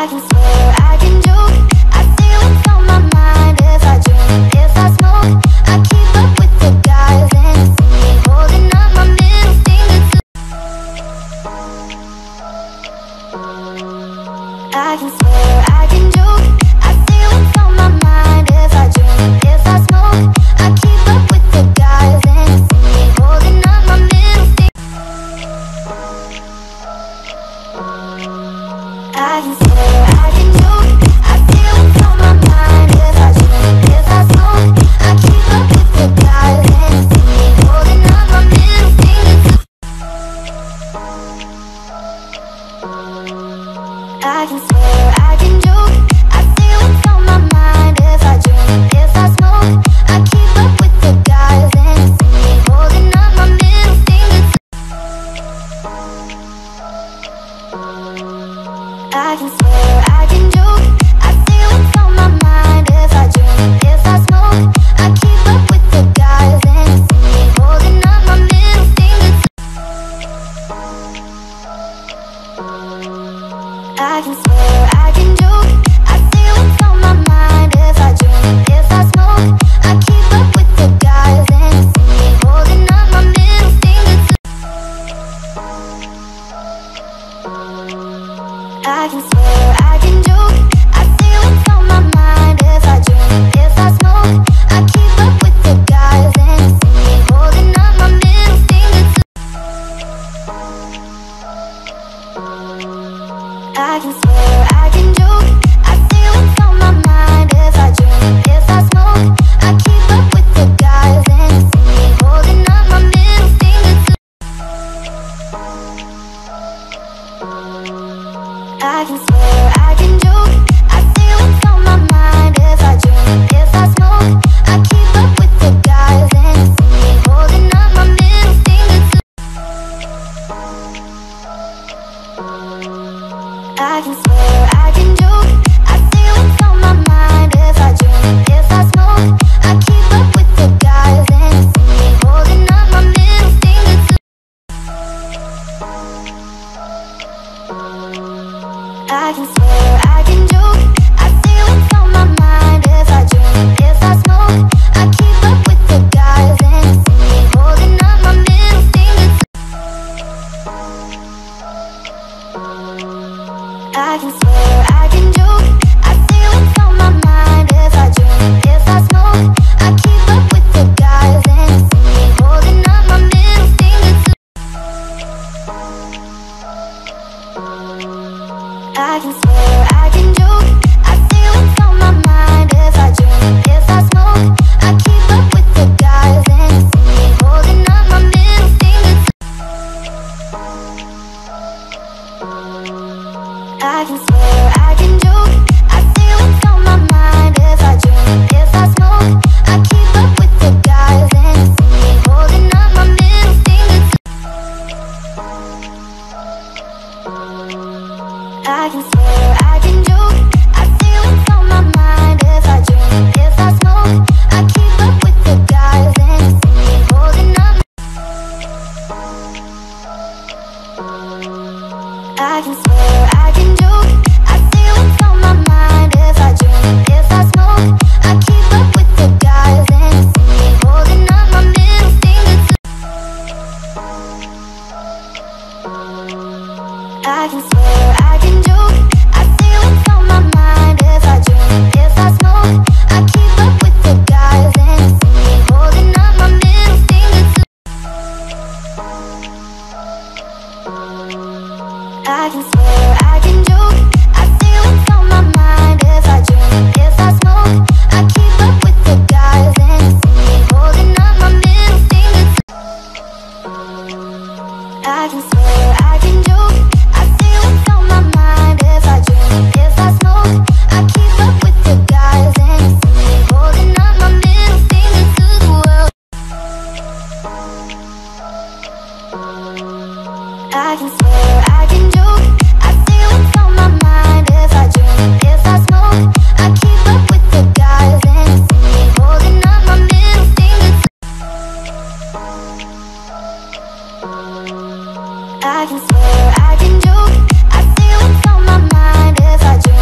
I can swear, I can joke, I say what's on my mind. If I drink, if I smoke, I keep up with the guys, and you see me holding up my middle finger to I can swear, I can joke, I say what's on my mind. If I drink, if I smoke, I keep up with the guys, and you see me holding up my middle finger. I can swear, I can joke, I say what's on my mind. If I drink, if I smoke, I keep up with the guys, and you see me holding up my middle finger to I can swear, I can joke, I say what's on my mind. If I drink, if I smoke, I keep up with the guys, and you see me holding up my middle finger to I can swear, I can joke, I say what's on my mind. If I drink, if I smoke, I keep up with the guys, and you see me holding up my middle finger to I can swear, I can joke, I say what's on my mind. If I drink, if I smoke, I keep up with the guys, and you see me holding up my middle finger to I can swear, I can joke, I say what's on my mind. If I drink, if I smoke, I keep up with the guys, and you see me holding up my middle finger to I can swear, I can joke, I say what's on my mind. If I drink, if I smoke, I keep up with the guys, and you see me holding up my middle finger to I can swear, I can joke, I say what's on my mind. If I drink, if I smoke, I keep up with the guys, and you see me holding up my middle finger to I can swear, I can joke, I say what's on my mind. If I drink, if I smoke, I keep up with the guys, and you see me holding up my middle finger to I can swear, I can joke, I say what's on my mind. If I drink, if I smoke, I keep up with the guys, and you see me holding up my middle finger to I can swear, I can joke, I say what's on my mind. If I drink, if I smoke, I keep up with the guys, and you see me holding up my middle finger to I can swear, I can joke, I say what's on my mind. If I drink, if I smoke, I keep up with the guys, and you see me holding up my middle finger to I can swear, I can joke, I say what's on my mind. If I drink, if I smoke, I keep up with the guys, and you see me holding up my middle finger to I can swear, I can joke, I say what's on my mind. If I drink, if I smoke, I keep up with the guys, and you see me holding up I can swear, I can joke, I say what's on my mind. If I drink, if I smoke, I keep up with the guys, and you see me holding up my middle finger to I can swear, I can joke, I say what's on my mind. If I drink, if I smoke, I keep up with the guys, and you see me holding up my middle finger to I can swear, I can joke, I say what's on my mind. If I drink, if I smoke, I keep up with the guys, and you see me holding up my middle finger to I can swear, I can joke, I say what's on my mind. If I drink, if I smoke, I keep up with the guys, and you see me holding up my middle finger to the world. I can swear, I can joke, I say what's on my mind. If I drink, if I smoke, I keep up with the guys, and you see me holding up my middle finger to I can swear, I can joke, I say what's on my mind. If I drink,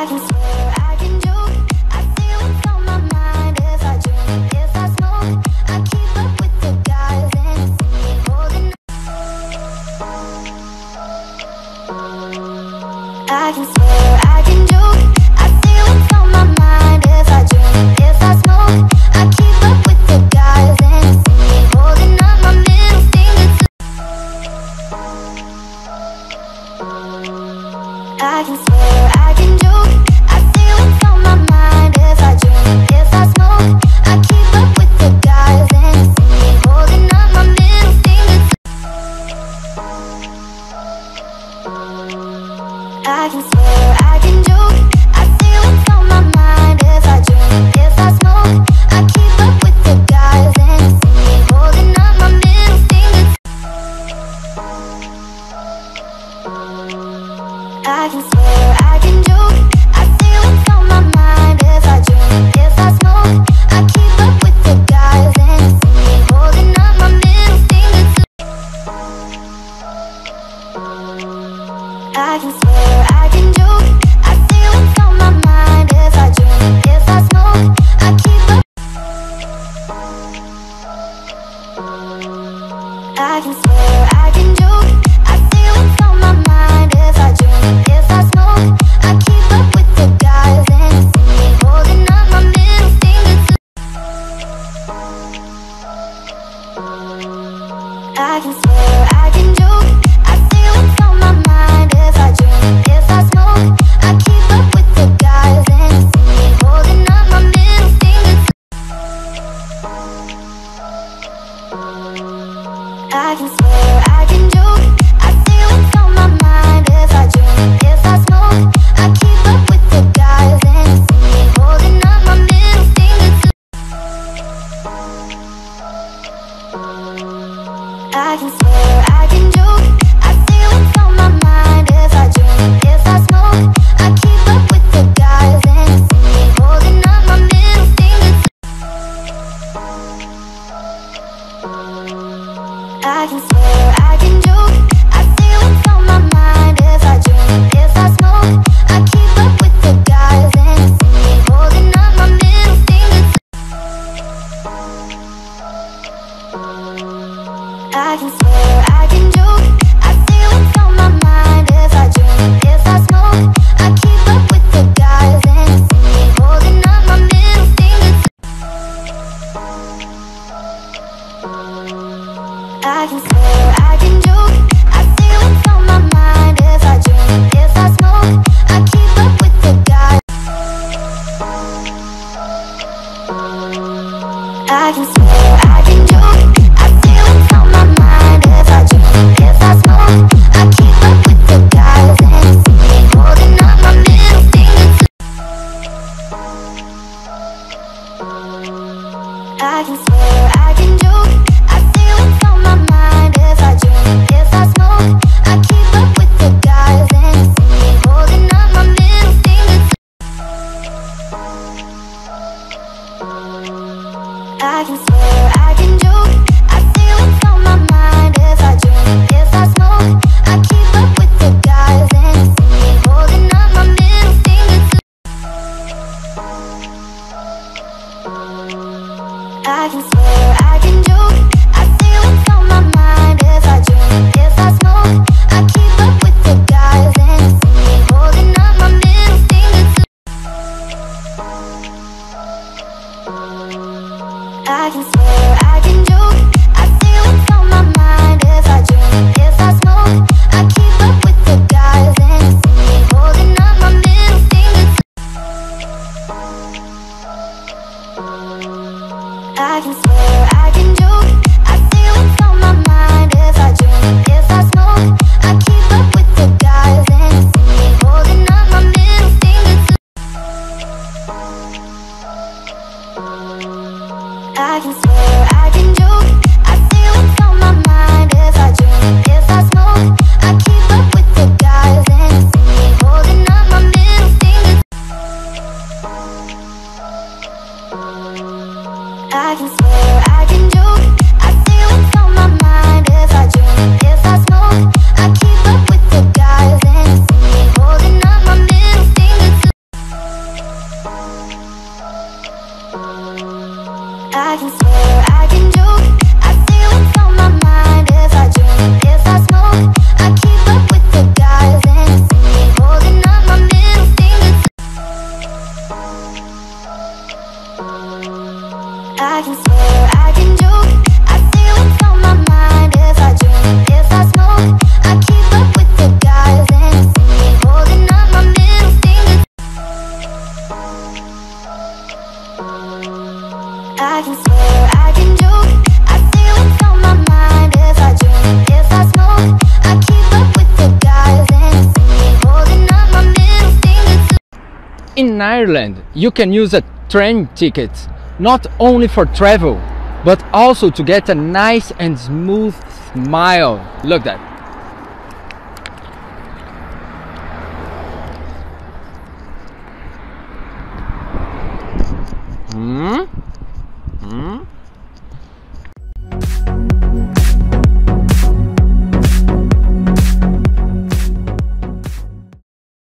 I can swear, I can joke. I say what's on my mind. If I drink, if I smoke, I keep up with the guys and see me holding. I can swear, I can joke. I say what's on my mind. If I drink, if I smoke, I keep up with the guys and see me holding up my middle finger to. I can swear, I can joke. I say what's on my mind. If I drink, if I smoke, I keep up with the guys and see me holding up my middle finger to. I can swear, I can joke. I say what's on my mind. If I drink, if I smoke, I keep up with the guys and see me holding up my middle finger to. I can swear, I can joke. I say what's on my mind. If I drink, if I smoke, I keep up with the guys and see me holding up my middle finger to. I can swear, I can joke. I say what's on my mind. If I drink, if I smoke, I keep up. I can swear, I can joke. I say what's on my mind. If I drink, if I smoke, I keep up with the guys and see me holding up my middle finger to. I can swear, I can joke. I say what's on my mind. If I drink, if I smoke, I keep up with the guys and see me holding up my middle finger to. I can swear, I can joke. I say what's on my mind. If I drink, if I smoke, I keep up with the guys and see me holding up my middle finger to. I can swear, I can joke. I say what's on my mind. If I drink, if I smoke, I keep up with the guys and see me holding up my middle finger to. I can swear, I can joke. I say what's on my mind. If I drink, if I smoke, I keep up with the guys and see me holding up my middle finger to. I can swear, I can joke. I say what's on my mind. If I drink, if I smoke, I keep up with the guys and see me holding up my middle finger to. I can swear, I can joke. I say what's on my mind. If I drink, if I smoke, I keep up with the guys. I can swear, I can joke. I say what's on my mind. If I drink, if I smoke, I keep up with the guys and see me holding up my middle finger to. I can swear, I can joke. I say what's on my mind. If I drink, if I smoke, I keep up with the guys and see me holding up my middle finger to. I can swear, I can joke. I say what's on my mind. If I drink, if I smoke, I keep up with the guys and see me holding up my middle finger to. I can swear, I can joke. I say what's on my mind. If I drink, if I smoke, I keep up with the guys and see me holding up my middle finger to. I can swear, I can joke. I say what's on my mind. If I drink, if I smoke, I keep up with the guys and see me holding up my middle finger to. I can swear, I can joke. I say what's on my mind. If I drink, if I smoke, I keep up with the guys and see me holding up my middle finger to. I can swear, I can joke. I say what's on my mind. If I drink, if I smoke, I keep up with the guys and see me holding up my middle finger to. I can swear, I can joke. I say what's on my mind. If I drink, if I smoke, I keep up with the guys and see me holding up my middle finger to. I can swear, I can joke, I say what's on my mind. If I drink, if I smoke, I keep up with the guys and see me holding up my middle finger. I can swear, I can joke, I say what's on my mind. If I drink, if I smoke, I keep up with the guys and see me holding up my middle finger. In Ireland, you can use a train ticket not only for travel, but also to get a nice and smooth smile. Look at that.